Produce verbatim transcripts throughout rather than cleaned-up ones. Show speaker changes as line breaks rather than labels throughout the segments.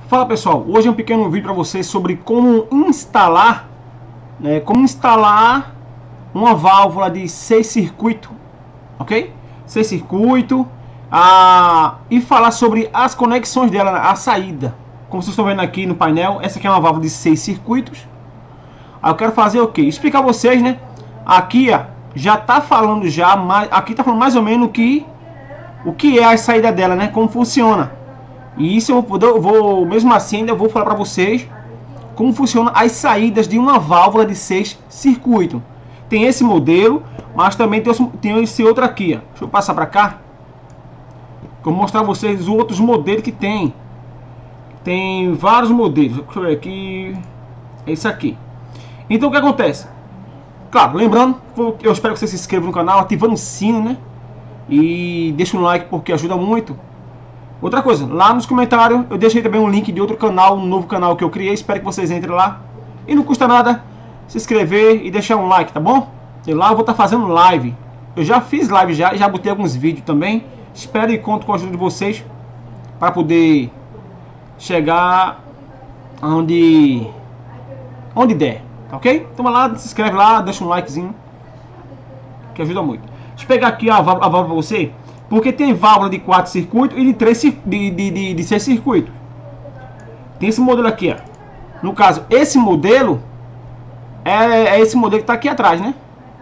Fala pessoal, hoje é um pequeno vídeo para vocês sobre como instalar, né, como instalar uma válvula de seis circuitos, ok? Seis circuitos, a, e falar sobre as conexões dela, a saída. Como vocês estão vendo aqui no painel, essa aqui é uma válvula de seis circuitos. Aí eu quero fazer o que? Explicar a vocês, né? Aqui ó, já tá falando já, mais, aqui tá falando mais ou menos o que, o que é a saída dela, né? Como funciona. E isso eu vou, eu vou, mesmo assim, ainda vou falar para vocês como funciona as saídas de uma válvula de seis circuitos. Tem esse modelo, mas também tem, tem esse outro aqui. Ó. Deixa eu passar para cá. Vou mostrar a vocês os outros modelos que tem. Tem vários modelos. Deixa eu ver aqui. Esse aqui. Então o que acontece? Claro, lembrando, eu espero que você se inscreva no canal, ativando o sino, né? E deixa um like porque ajuda muito. Outra coisa, lá nos comentários eu deixei também um link de outro canal, um novo canal que eu criei. Espero que vocês entrem lá. E não custa nada se inscrever e deixar um like, tá bom? E lá eu vou estar fazendo live. Eu já fiz live já, já botei alguns vídeos também. Espero e conto com a ajuda de vocês para poder chegar onde, onde der, tá ok? Então vai lá, se inscreve lá, deixa um likezinho, que ajuda muito. Deixa eu pegar aqui a válvula para você. Porque tem válvula de quatro circuitos e de, três, de, de, de, de seis circuitos. Tem esse modelo aqui, ó. No caso, esse modelo é, é esse modelo que está aqui atrás, né?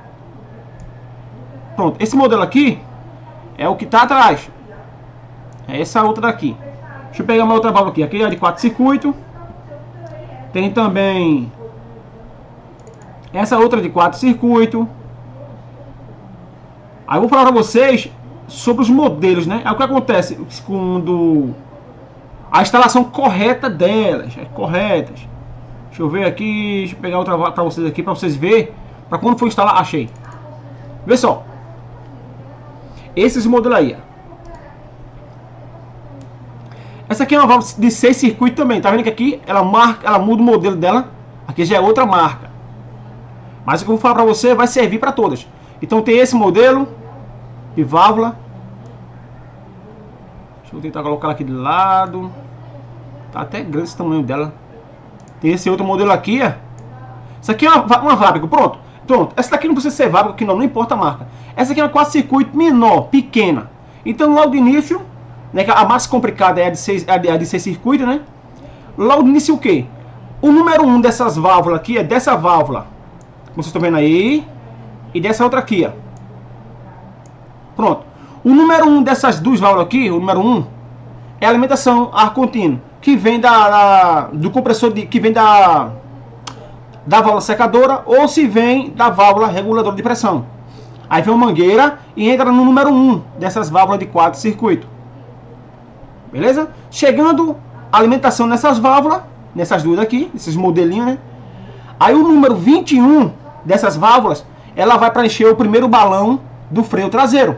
Pronto, esse modelo aqui é o que está atrás. É essa outra daqui. Deixa eu pegar uma outra válvula aqui. Aqui é de quatro circuitos. Tem também essa outra de quatro circuitos. Aí eu vou falar para vocês sobre os modelos, né? É o que acontece quando a instalação correta delas, é corretas. Deixa eu ver aqui, deixa eu pegar outra para vocês aqui para vocês verem, para quando for instalar, achei. Vê só. Esses modelos aí. Ó. Essa aqui é uma válvula de seis circuitos também. Tá vendo que aqui ela marca, ela muda o modelo dela. Aqui já é outra marca. Mas o que eu vou falar para você vai servir para todas. Então tem esse modelo de válvula. Deixa eu tentar colocar ela aqui de lado. Tá até grande esse tamanho dela. Tem esse outro modelo aqui, ó. Essa aqui é uma, uma Vabico, pronto. Pronto, essa daqui não precisa ser Vabico, que não, não importa a marca. Essa aqui é uma quatro circuito menor, pequena. Então logo de início, né, a mais complicada é a de seis, a de, a de seis circuitos, né? Logo de início o que? O número um dessas válvulas aqui é dessa válvula, como vocês estão vendo aí, e dessa outra aqui, ó. Pronto. O número um dessas duas válvulas aqui, o número um, é a alimentação ar contínuo, que vem da, da do compressor de, que vem da da válvula secadora, ou se vem da válvula reguladora de pressão. Aí vem uma mangueira e entra no número um dessas válvulas de quatro circuitos. Beleza? Chegando a alimentação nessas válvulas, nessas duas aqui, esses modelinhos, né? Aí o número vinte e um dessas válvulas, ela vai para encher o primeiro balão do freio traseiro.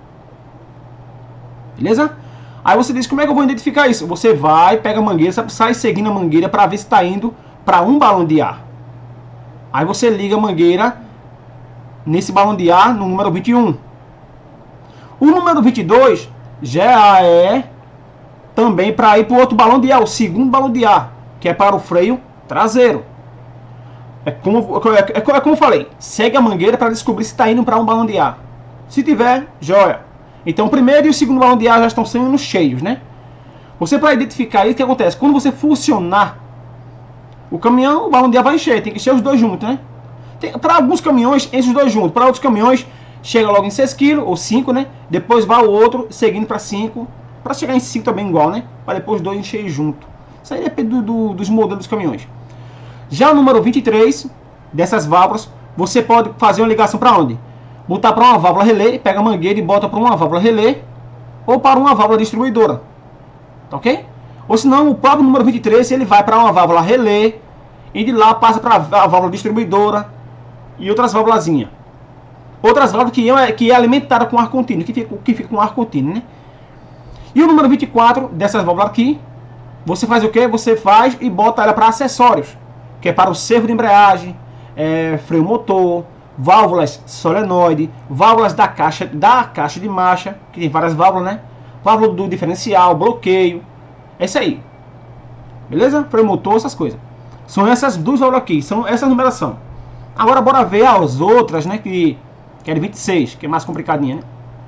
Beleza? Aí você diz, como é que eu vou identificar isso? Você vai, pega a mangueira, sai seguindo a mangueira para ver se está indo para um balão de ar. Aí você liga a mangueira nesse balão de ar no número vinte e um. O número vinte e dois já é também para ir para o outro balão de ar, o segundo balão de ar, que é para o freio traseiro. É como, é, é, é como eu falei, segue a mangueira para descobrir se está indo para um balão de ar. Se tiver, joia. Então o primeiro e o segundo balão de ar já estão sendo cheios, né? Você, para identificar isso, o que acontece? Quando você funcionar o caminhão, o balão de ar vai encher, tem que encher os dois juntos, né? Para alguns caminhões, enche os dois juntos. Para outros caminhões, chega logo em seis quilos ou cinco, né? Depois vai o outro, seguindo para cinco, para chegar em cinco também igual, né? Para depois os dois encher junto. Isso aí depende do, do, dos modelos dos caminhões. Já o número vinte e três dessas válvulas, você pode fazer uma ligação para onde? Botar para uma válvula relé, pega a mangueira e bota para uma válvula relé ou para uma válvula distribuidora, tá ok? Ou senão o próprio número vinte e três ele vai para uma válvula relé e de lá passa para a válvula distribuidora e outras válvulazinhas. Outras válvulas que é, que é alimentada com ar contínuo, que fica, que fica com ar contínuo, né? E o número vinte e quatro dessas válvulas aqui, você faz o que? Você faz e bota ela para acessórios, que é para o servo de embreagem, é, freio motor, válvulas solenoide, válvulas da caixa, da caixa de marcha, que tem várias válvulas, né? Válvula do diferencial, bloqueio, é isso aí. Beleza? Freio motor, essas coisas. São essas duas válvulas aqui, são essa numeração. Agora bora ver as outras, né, que, que é de vinte e seis, que é mais complicadinha, né?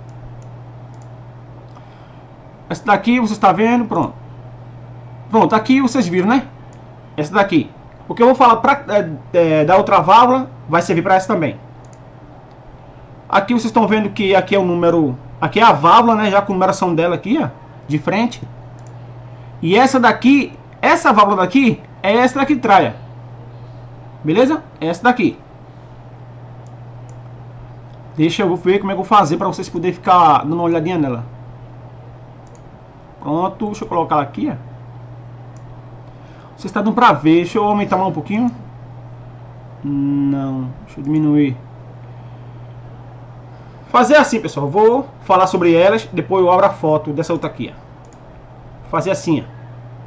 Essa daqui você está vendo, pronto. Pronto, aqui vocês viram, né? Essa daqui. O que eu vou falar pra, é, é, da outra válvula vai servir para essa também. Aqui vocês estão vendo que aqui é o número, aqui é a válvula, né, já com a numeração dela aqui, ó, de frente. E essa daqui, essa válvula daqui é essa daqui de traia. Beleza? Essa daqui. Deixa eu ver como é que eu vou fazer para vocês poderem ficar dando uma olhadinha nela. Pronto, deixa eu colocar ela aqui, ó. Vocês estão dando para ver. Deixa eu aumentar mais um pouquinho. Não, deixa eu diminuir. Fazer assim, pessoal. Vou falar sobre elas, depois eu abro a foto dessa outra aqui, ó. Fazer assim, ó.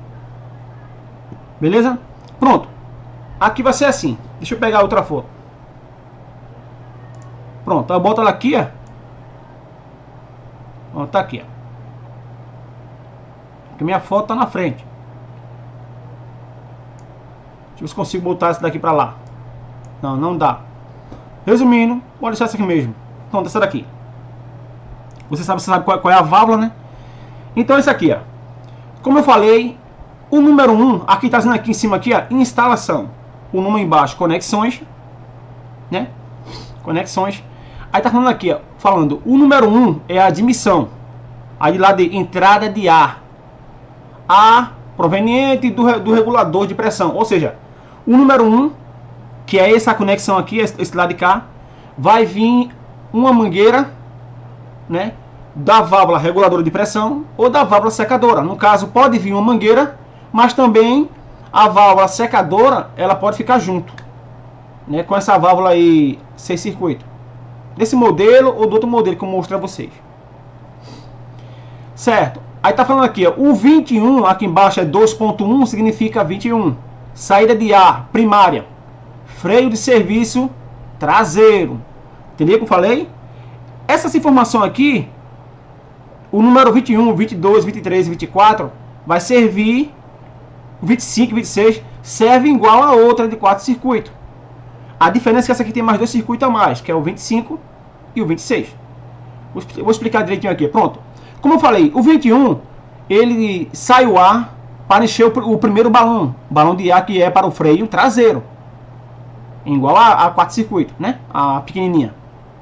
Beleza? Pronto. Aqui vai ser assim. Deixa eu pegar outra foto. Pronto, eu boto ela aqui, ó. Ó, tá aqui, ó. Porque minha foto tá na frente. Deixa eu ver se consigo botar essa daqui pra lá. Não, não dá. Resumindo, vou deixar essa aqui mesmo. Pronto, essa daqui. Você sabe, você sabe qual, qual é a válvula, né? Então esse aqui, ó. Como eu falei, o número um, aqui tá dizendo aqui em cima aqui, ó, instalação. O número embaixo, conexões, né? Conexões. Aí tá falando aqui, ó, falando, o número um é a admissão. Aí lá de entrada de ar. A proveniente do, do regulador de pressão. Ou seja, o número um, que é essa conexão aqui, esse lado de cá, vai vir uma mangueira, né, da válvula reguladora de pressão ou da válvula secadora. No caso, pode vir uma mangueira, mas também a válvula secadora, ela pode ficar junto, né, com essa válvula aí, seis circuito. Desse modelo ou do outro modelo que eu mostro a vocês. Certo. Aí tá falando aqui, ó, o vinte e um, aqui embaixo é dois ponto um, significa vinte e um. Saída de ar primária. Freio de serviço traseiro. Entendeu o que eu falei? Essas informações aqui, o número vinte e um, vinte e dois, vinte e três e vinte e quatro vai servir, vinte e cinco, vinte e seis, serve igual a outra de quatro circuitos. A diferença é que essa aqui tem mais dois circuitos a mais, que é o vinte e cinco e o vinte e seis. Vou explicar direitinho aqui, pronto. Como eu falei, o vinte e um, ele sai o ar para encher o, o primeiro balão. Balão de ar que é para o freio traseiro. Igual a, a quatro circuitos, né? A pequenininha.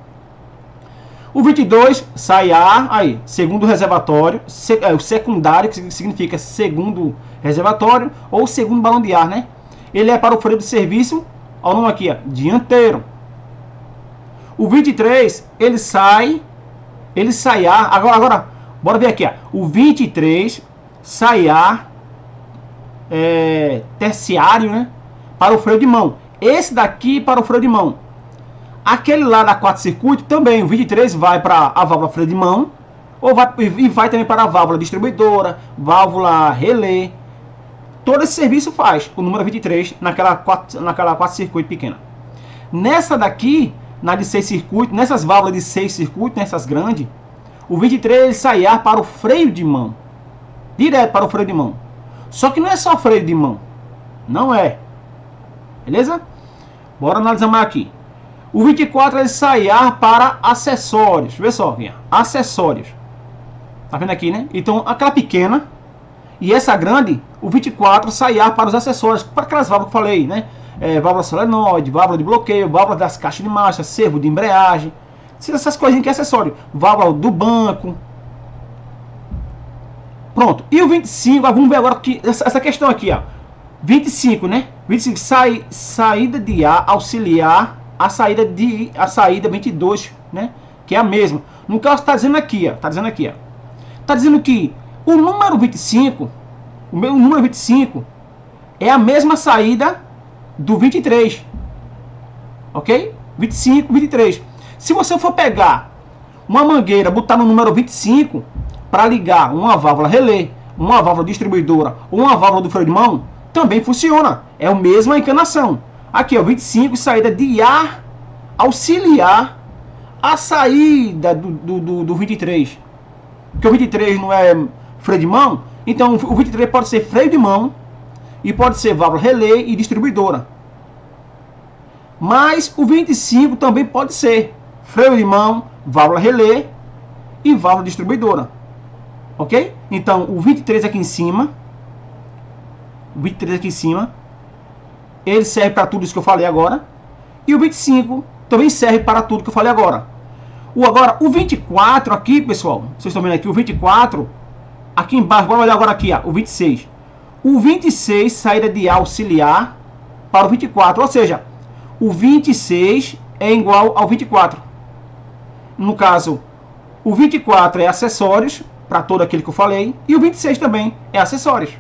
O vinte e dois sai ar, aí, segundo reservatório, se, é, o secundário, que significa segundo reservatório, ou segundo balão de ar, né? Ele é para o freio de serviço, olha o nome aqui, ó, dianteiro. O vinte e três, ele sai, ele sai ar, agora, agora, bora ver aqui, ó. O vinte e três sai ar é, terciário, né? Para o freio de mão. Esse daqui para o freio de mão. Aquele lá da quatro circuito também, o vinte e três vai para a válvula freio de mão, ou vai, e vai também para a válvula distribuidora, válvula relé. Todo esse serviço faz o número vinte e três naquela quatro, naquela quatro circuito pequena. Nessa daqui, na de seis circuitos, nessas válvulas de seis circuitos, nessas grandes, o vinte e três ele sai ar para o freio de mão. Direto para o freio de mão. Só que não é só freio de mão. Não é. Beleza? Bora analisar mais aqui. O vinte e quatro ele sai ar para acessórios. Vê só, aqui, acessórios. Tá vendo aqui, né? Então, aquela pequena e essa grande, o vinte e quatro sai ar para os acessórios. Para aquelas válvulas que eu falei, né? É, válvula solenoide, válvula de bloqueio, válvula das caixas de marcha, servo de embreagem. Essas coisinhas que é acessório. Válvula do banco. Pronto. E o vinte e cinco, vamos ver agora que essa questão aqui, ó. vinte e cinco, né? vinte e cinco, sai, saída de ar auxiliar a saída de a saída vinte e dois, né? Que é a mesma. No caso está dizendo aqui, ó, tá dizendo aqui, ó. Tá dizendo que o número vinte e cinco, o meu número vinte e cinco é a mesma saída do vinte e três. OK? vinte e cinco, vinte e três. Se você for pegar uma mangueira, botar no número vinte e cinco para ligar uma válvula relé, uma válvula distribuidora ou uma válvula do freio de mão, também funciona. É a mesma encanação. Aqui, ó, vinte e cinco, saída de ar auxiliar a saída do, do, do, do vinte e três. Porque o vinte e três não é freio de mão, então o vinte e três pode ser freio de mão e pode ser válvula relé e distribuidora. Mas o vinte e cinco também pode ser freio de mão, válvula relé e válvula distribuidora. Ok? Então o vinte e três aqui em cima, o vinte e três aqui em cima, ele serve para tudo isso que eu falei agora. E o vinte e cinco também serve para tudo que eu falei agora. O, agora, o vinte e quatro aqui, pessoal, vocês estão vendo aqui, o vinte e quatro, aqui embaixo, bora olhar agora aqui, ó, o vinte e seis. O vinte e seis, saída de auxiliar para o vinte e quatro, ou seja, o vinte e seis é igual ao vinte e quatro. No caso, o vinte e quatro é acessórios, para todo aquele que eu falei, e o vinte e seis também é acessórios.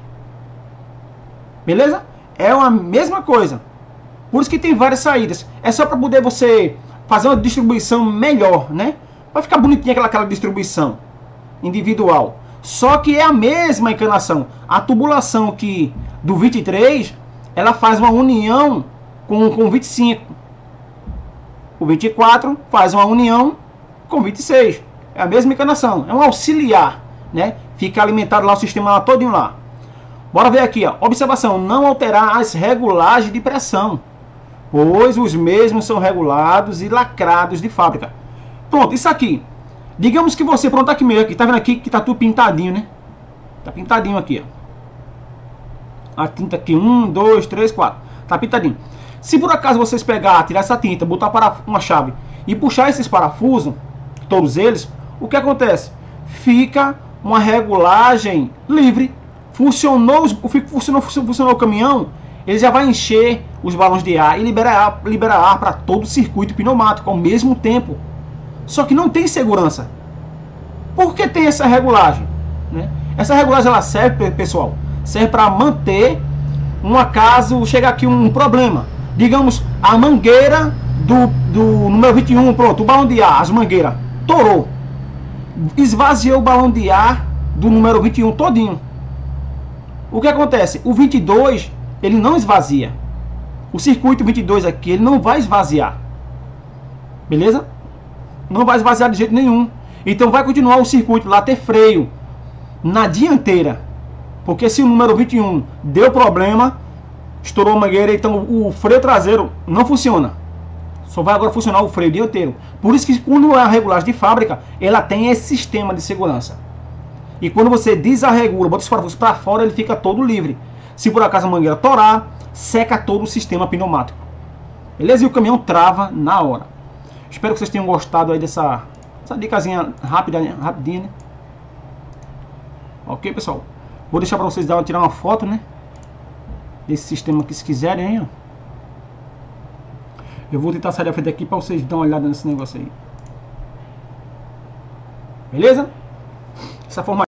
Beleza? É a mesma coisa. Por isso que tem várias saídas. É só para poder você fazer uma distribuição melhor, né? Vai ficar bonitinha aquela, aquela distribuição individual. Só que é a mesma encanação. A tubulação que do vinte e três, ela faz uma união com, com o vinte e cinco. O vinte e quatro faz uma união com o vinte e seis. É a mesma encanação. É um auxiliar, né? Fica alimentado lá o sistema lá todinho lá. Bora ver aqui, ó. Observação: não alterar as regulagens de pressão, pois os mesmos são regulados e lacrados de fábrica. Pronto, isso aqui. Digamos que você, pronto, tá aqui mesmo, aqui, tá vendo aqui que tá tudo pintadinho, né? Tá pintadinho aqui, ó. A tinta aqui, um, dois, três, quatro. Tá pintadinho. Se por acaso vocês pegar, tirar essa tinta, botar para uma chave e puxar esses parafusos, todos eles, o que acontece? Fica uma regulagem livre. Funcionou, funcionou, funcionou o caminhão, ele já vai encher os balões de ar e liberar ar, liberar ar para todo o circuito pneumático ao mesmo tempo. Só que não tem segurança. Por que tem essa regulagem? Né? Essa regulagem ela serve, pessoal, serve para manter um acaso chegar aqui um problema. Digamos, a mangueira do, do número vinte e um, pronto, o balão de ar, as mangueiras, torou. Esvaziou o balão de ar do número vinte e um todinho. O que acontece? O vinte e dois, ele não esvazia. O circuito vinte e dois aqui, ele não vai esvaziar. Beleza? Não vai esvaziar de jeito nenhum. Então vai continuar o circuito lá, ter freio na dianteira. Porque se o número vinte e um deu problema, estourou a mangueira, então o freio traseiro não funciona. Só vai agora funcionar o freio dianteiro. Por isso que quando é a regulagem de fábrica, ela tem esse sistema de segurança. E quando você desarregula, bota os parafusos para fora, ele fica todo livre. Se por acaso a mangueira torar, seca todo o sistema pneumático. Beleza? E o caminhão trava na hora. Espero que vocês tenham gostado aí dessa, dessa dicasinha rápida, né? Rapidinha, né? Ok, pessoal? Vou deixar para vocês dar, tirar uma foto, né? Desse sistema aqui, se quiserem, aí, ó. Eu vou tentar sair da frente aqui para vocês darem uma olhada nesse negócio aí. Beleza? Essa forma